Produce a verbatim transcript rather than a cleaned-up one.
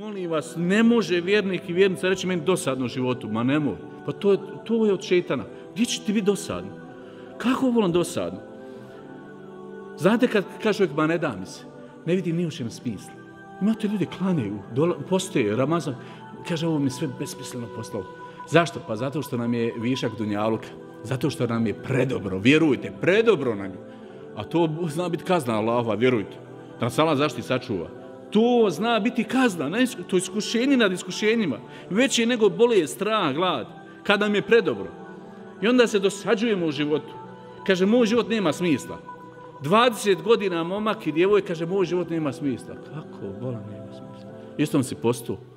molim vas, ne može vjernik i vjernica reći meni dosadno u životu. Ma nemoj. Pa to je, to je od šejtana. Gdje će ti biti dosadno? Kako volim dosadno? Znate kad kaže čovjek, ma ne da mi se. Ne vidim ni u čem smisla. Imate ljudi klanjaju, postoje Ramazan. Kaže, ovo mi sve besmisleno postalo. Zašto? Pa zato što nam je višak dunjaluka. Zato što nam je predobro. Vjerujte, predobro nam je. A to zna biti kazna Allahova, vjerujte. Da nas Allah zaštiti sačuva. To zna biti kazna. To je iskušenje nad iskušenjima. Veće je nego bolest, strah, glad. Kad nam je predobro. I onda se dosađujemo u životu. Kaže, moj život nema smisla. dvadeset godina momak i djevoj kaže, moj život nema smisla. Kako? Bola nema smisla. Isto vam si postu.